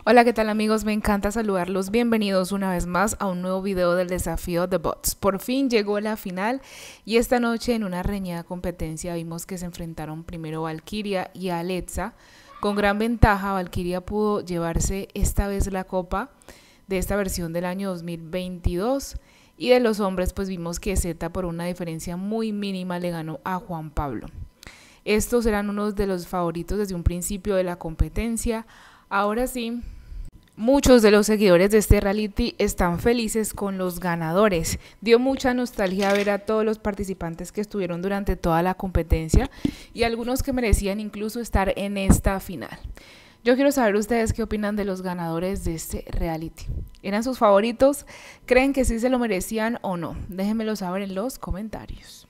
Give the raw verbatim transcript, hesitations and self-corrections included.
Hola, ¿qué tal amigos? Me encanta saludarlos. Bienvenidos una vez más a un nuevo video del desafío The Bots. Por fin llegó la final y esta noche en una reñida competencia vimos que se enfrentaron primero Valkyria y Alexa. Con gran ventaja, Valkyria pudo llevarse esta vez la copa de esta versión del año dos mil veintidós. Y de los hombres pues vimos que Zeta por una diferencia muy mínima le ganó a Juan Pablo. Estos eran unos de los favoritos desde un principio de la competencia. Ahora sí, muchos de los seguidores de este reality están felices con los ganadores. Dio mucha nostalgia ver a todos los participantes que estuvieron durante toda la competencia y algunos que merecían incluso estar en esta final. Yo quiero saber ustedes qué opinan de los ganadores de este reality. ¿Eran sus favoritos? ¿Creen que sí se lo merecían o no? Déjenmelo saber en los comentarios.